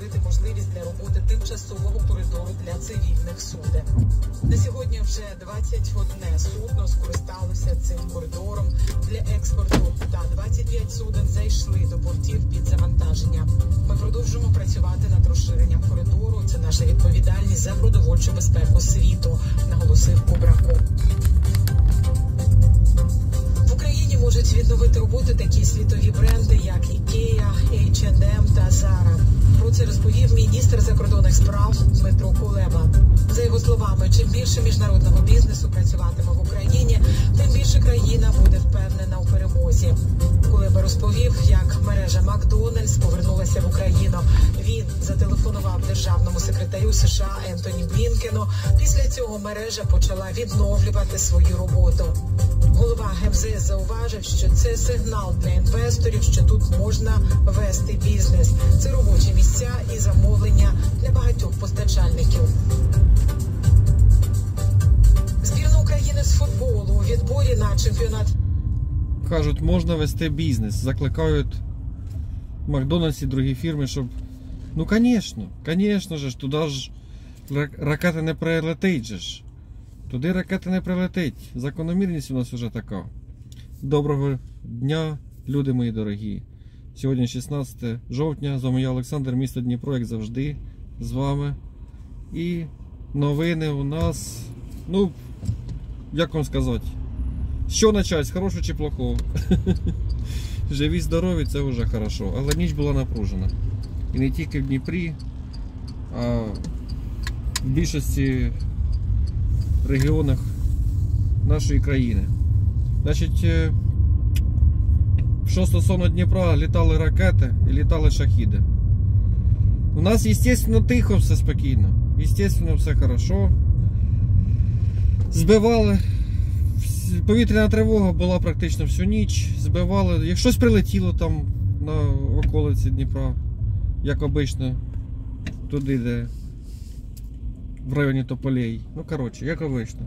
створити можливість для роботи тимчасового коридору для цивільних суден. На сьогодні вже 21 судно скористалося цим коридором для експорту, та 25 суден зайшли до портів під завантаження. Ми продовжуємо працювати над розширенням коридору. Це наша відповідальність за продовольчу безпеку світу, наголосив Кубраков. В Україні можуть відновити роботу такі світові бренди, як IKEA, H&M та Zara. Про це розповів міністр закордонних справ Дмитро Кулеба. За його словами, чим більше міжнародного бізнесу працюватиме в Україні, тим більше країна буде впевнена у перемозі. Кулеба розповів, як мережа Макдональдс повернулася в Україну. Він зателефонував державному секретарю США Ентоні Блінкену. Після цього мережа почала відновлювати свою роботу. Голова ГМЗС зауважив, що це сигнал для інвесторів, що тут можна вести бізнес. Це робочі місця і замовлення для багатьох постачальників. Збірна України з футболу у відборі на чемпіонат. Кажуть, можна вести бізнес. Закликають Макдональдс і другі фірми, щоб... Ну, звісно ж, туди ж ракета не прилетить же ж. Туди ракета не прилетить. Закономірність у нас вже така. Доброго дня, люди мої дорогі. Сьогодні 16 жовтня. З вами я, Олександр, місто Дніпро, як завжди, з вами. І новини у нас, ну, як вам сказати, що почати, з хорошого чи плохого? Живі, здорові, це вже хорошо. Але ніч була напружена. І не тільки в Дніпрі, а в більшості регіонах нашої країни. Значить, що стосовно Дніпра, літали ракети і літали шахіди. У нас, звісно, тихо, все спокійно. Звісно, все хорошо. Збивали. Повітряна тривога була практично всю ніч. Збивали. Як щось прилетіло там на околиці Дніпра, як обично, туди, де в районі Тополей. Ну, коротше, як обично.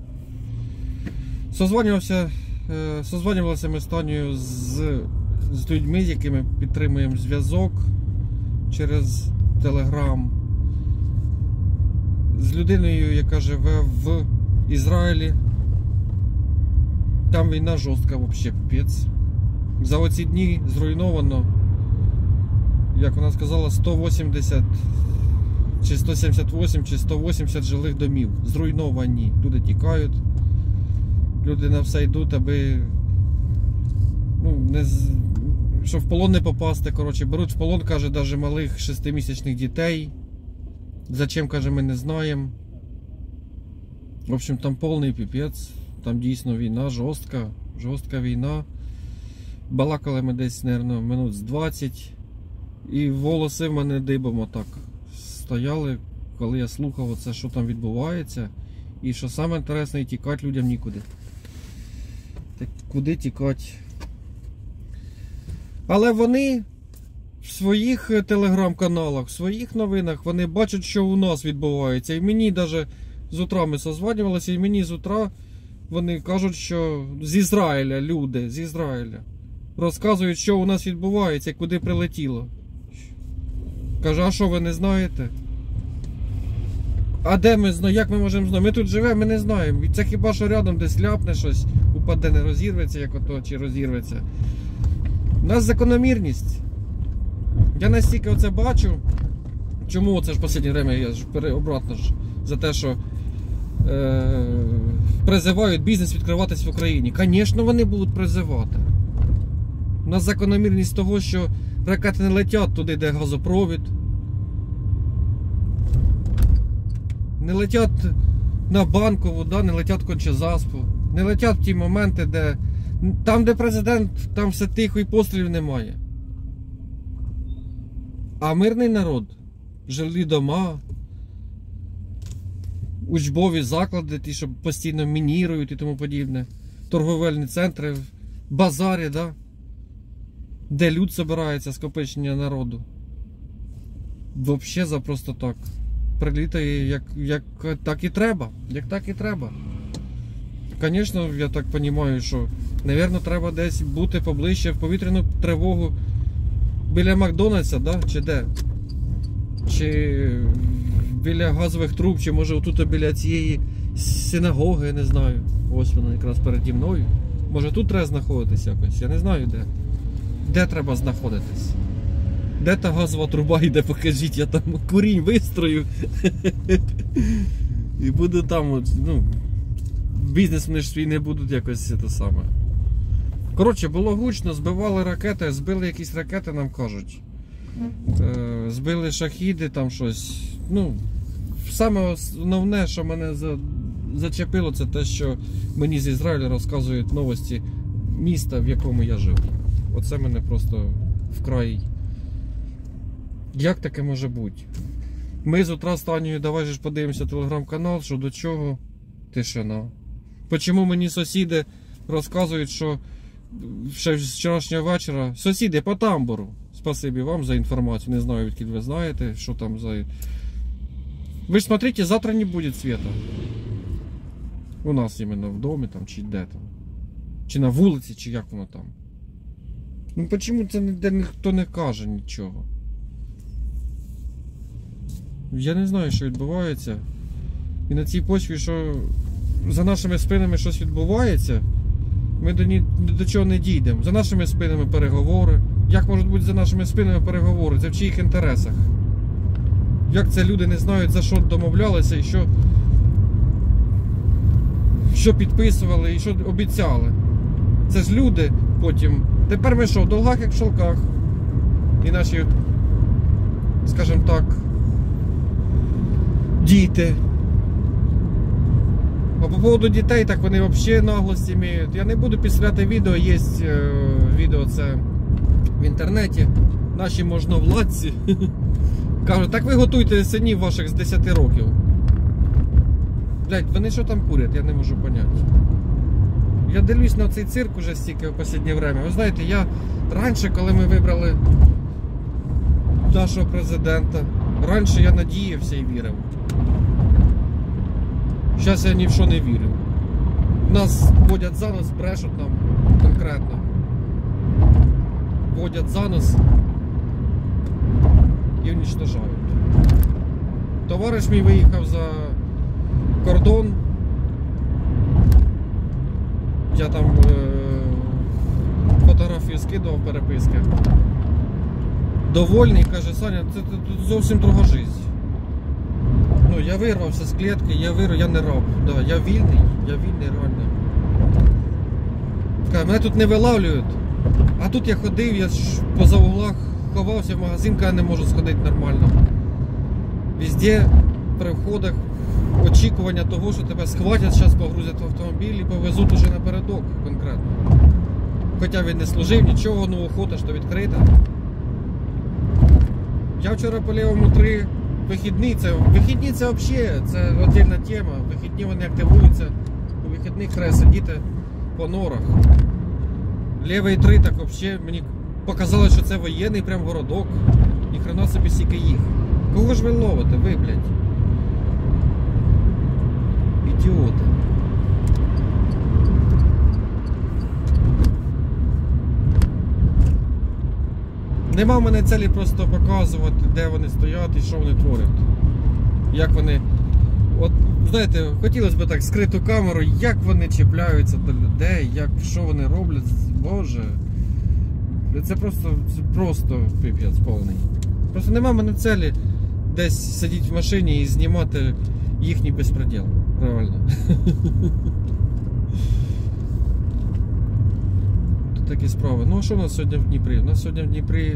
Созванювалися ми з Танею з людьми, з якими підтримуємо зв'язок через Telegram. З людиною, яка живе в Ізраїлі. Там війна жорстка, взагалі, піпець. За оці дні зруйновано, як вона сказала, 180 чи 178 чи 180 жилих домів. Зруйновані. Люди тікають. Люди на все йдуть, аби, ну, щоб в полон не попасти. Коротше, беруть в полон, каже, навіть малих 6-місячних дітей. Зачем, каже, ми не знаємо. В общем, там повний піпець. Там дійсно війна, жорстка війна. Балакали ми десь, мабуть, минут з 20. І волоси в мене дибом отак стояли, коли я слухав оце, що там відбувається. І що саме інтересне, тікати людям нікуди. Так куди тікати? Але вони в своїх телеграм-каналах, в своїх новинах, вони бачать, що у нас відбувається. І мені навіть з утра ми созванювалися, і мені з утра вони кажуть, що з Ізраїля люди, з Ізраїля, розказують, що у нас відбувається, куди прилетіло. Каже, а що ви не знаєте? А де ми знаємо? Як ми можемо знати? Ми тут живемо, ми не знаємо. Це хіба що рядом десь ляпне щось, упаде, не розірветься, як ото, чи розірветься. У нас закономірність. Я настільки оце бачу. Чому оце ж в останнє время я ж обратно ж за те, що призивають бізнес відкриватись в Україні. Звісно, вони будуть призивати. У нас закономірність того, що ракети не летять туди, де газопровід. Не летять на Банкову, да? Не летять в Кончезаспу. Не летять в ті моменти, де... Там, де президент, там все тихо і пострілів немає. А мирний народ, жилі дома, учбові заклади, ті, що постійно мінірують і тому подібне, торговельні центри, базарі, да? Де люд збирається, скопичення народу. Взагалі за просто так. Прилітає, як так і треба. Як так і треба. Звісно, я так розумію, що, мабуть, треба десь бути поближче в повітряну тривогу біля Макдональдса, да? Чи де? чи біля газових труб, чи може отут біля цієї синагоги, я не знаю. Ось вона якраз переді мною. Може тут треба знаходитись якось, я не знаю де. Де треба знаходитись? Де та газова труба йде, покажіть, я там курінь вистрою. І буду там, от, ну, бізнес вони ж свій не будуть якось це саме. Коротше, було гучно, збивали ракети, збили якісь ракети, нам кажуть. Збили шахіди, там щось. Ну, саме основне, що мене зачепило, це те, що мені з Ізраїлю розказують новості міста, в якому я жив. Оце мене просто вкрай. Як таке може бути? Ми з утра з Танією, давай же ж подивимося телеграм-канал, що до чого. Тишина. Чому мені сусіди розказують, що ще з вчорашнього вечора... Сусіди по тамбуру. Спасибі вам за інформацію. Не знаю, відкіль ви знаєте, що там за... Ви ж смотрите, завтра не буде світу. У нас іменно в домі там, чи де там. Чи на вулиці, чи як воно там. Ну чому це ніде ніхто не каже нічого? Я не знаю, що відбувається. І на цій почві, що за нашими спинами щось відбувається, ми до чого не дійдемо. За нашими спинами переговори. Як можуть бути за нашими спинами переговори? Це в чиїх інтересах? Як це люди не знають, за що домовлялися і що підписували і що обіцяли? Це ж люди потім. Тепер ми що, в долгах як в шелках. І наші, скажімо так, діти. А по поводу дітей, так вони взагалі наглості мають. Я не буду підставляти відео, є відео це в інтернеті. Наші можновладці кажуть, так ви готуйте синів ваших з 10 років. Блять, вони що там курять, я не можу поняти. Я дивлюсь на цей цирк уже стільки в останнє время. Ви знаєте, я раніше, коли ми вибрали нашого президента, раніше я надіявся і вірив. Зараз я ні в що не вірю. Нас водять за нос, брешуть нам конкретно. Водять за нос і уничтожають. Товариш мій виїхав за кордон. Я там фотографії скидував, переписки. Довольний, каже, Саня, це тут зовсім друга життя. Ну, я вирвався з клітки, я не раб. Да, я вільний реально. Каже, мене тут не вилавлюють. А тут я ходив, я поза углах ховався в магазин, я не можу сходити нормально. Везде при входах очікування того, що тебе схватять, зараз погрузять в автомобіль і повезуть уже напередок конкретно. Хоча він не служив, нічого, ну охота ж то відкрита. Я вчора по лівому 3 вихідні, це взагалі, це окрема тема. Вихідні вони активуються, у вихідних треба сидіти по норах. Лівий 3 так взагалі, мені показалось, що це воєнний прям городок. Ніхрена собі стільки їх. Кого ж ви ловите, ви, блядь? Ідіоти. Нема в мене цілі просто показувати, де вони стоять і що вони творять. Як вони... От, знаєте, хотілося б так скриту камеру, як вони чіпляються до людей, що вони роблять. Боже. Це просто пипець повний. Просто нема в мене цілі десь сидіти в машині і знімати їхній безпреділ. Реально. Тут такі справи. Ну а що у нас сьогодні в Дніпрі? У нас сьогодні в Дніпрі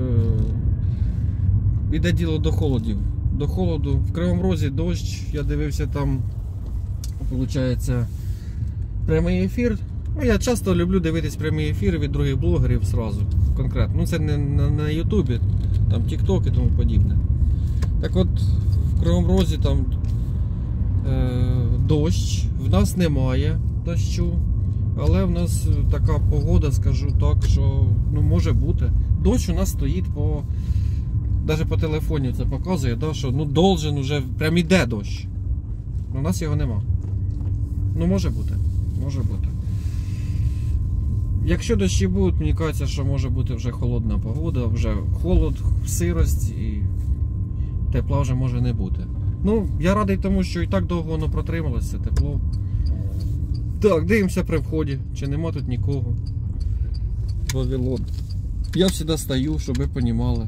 іде діло до холодів. До холоду. В Кривому Розі дощ. Я дивився там, виходить, прямий ефір. Ну, я часто люблю дивитись прямі ефіри від других блогерів зразу. Конкретно. Ну це не на Ютубі, там Тік-Ток і тому подібне. Так от, в Кривому Розі там дощ. В нас немає дощу. Але в нас така погода, скажу так, що ну, може бути. Дощ у нас стоїть навіть по телефоні це показує, да, що ну, должен уже, прям іде дощ. У нас його нема. Ну може бути. Може бути. Якщо дощі будуть, мені кажеться, що може бути вже холодна погода, вже холод, сирость тепла вже може не бути. Ну, я радий тому, що і так довго воно протрималося, тепло. Так, дивимося при вході, чи нема тут нікого. Вавилон. Я завжди стою, щоб ви розуміли.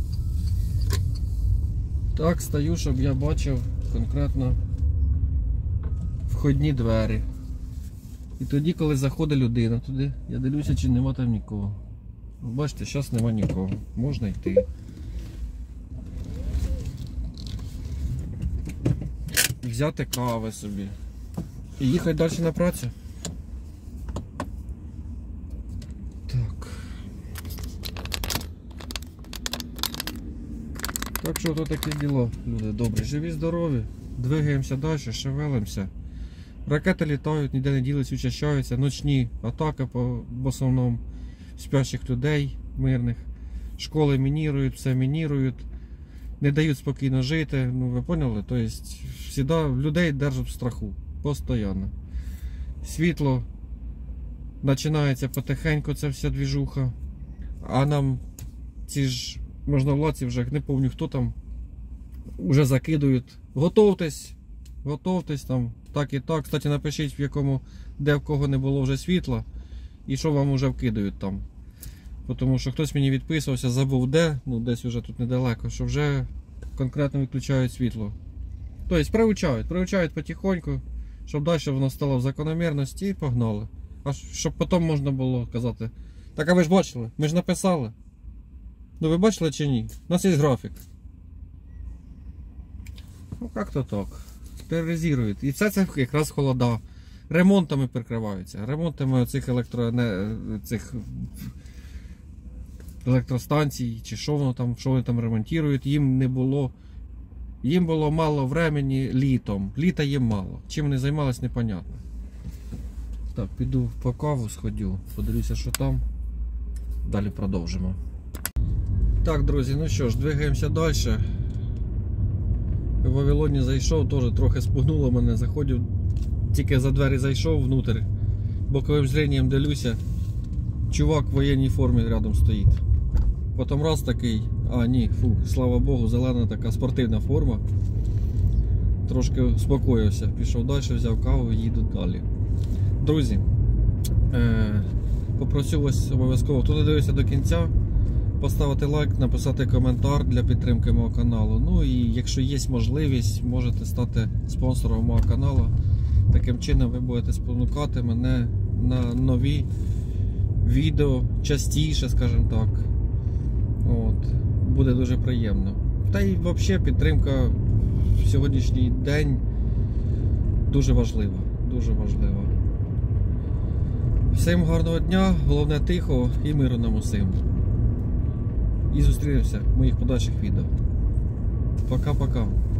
Так, стою, щоб я бачив конкретно входні двері. І тоді, коли заходить людина туди, я дивлюся, чи нема там нікого. Бачите, зараз нема нікого. Можна йти. Взяти кави собі. І їхати далі на працю. Так. Так що то таке діло, люди добрі. Живі, здорові. Двигаємося далі, шевелимося. Ракети літають, ніде не ділись, учащаються. Ночні атаки в основному спящих людей мирних. Школи мінірують, все мінірують. Не дають спокійно жити. Ну ви поняли? Тобто, завжди людей держать в страху. Постоянно. Світло починається потихеньку, ця вся двіжуха. А нам ці ж можновладці вже, не пам'ятаю хто там, вже закидують. Готовтесь, готовтесь там, так і так. Кстати, напишіть, в якому, де в кого не було вже світла і що вам вже вкидають там. Тому що хтось мені відписувався, забув де, ну десь вже тут недалеко, що вже конкретно виключають світло. Тобто приучають потихоньку, щоб далі воно стало в закономірності і погнали. А щоб потім можна було казати, так а ви ж бачили, ми ж написали. Ну ви бачили чи ні? У нас є графік. Ну як-то так. Тероризують. І все це якраз холода. Ремонтами прикриваються. Ремонтами оцих електростанцій, чи що вони там ремонтують, їм було мало времени літом. Літа їм мало. Чим вони займалися, непонятно. Так, піду по каву сходю, подивлюся, що там. Далі продовжимо. Так, друзі, ну що ж, двигаємося далі. В Вавилоні зайшов, теж трохи спугнуло мене, заходив, тільки за двері зайшов внутрь, боковим зрінням дивлюся, чувак в воєнній формі рядом стоїть. Потім раз такий, слава Богу, зелена така спортивна форма. Трошки успокоївся, пішов далі, взяв каву і їду далі. Друзі, попросив вас обов'язково, хто додивився до кінця, поставити лайк, написати коментар для підтримки мого каналу. Ну і якщо є можливість, можете стати спонсором мого каналу. Таким чином ви будете спонукати мене на нові відео, частіше, скажімо так. От. Буде дуже приємно. Та й взагалі підтримка в сьогоднішній день дуже важлива. Дуже важлива. Всім гарного дня, головне тихо і миру нам усім. І зустрінемося в моїх подальших відео. Пока-пока.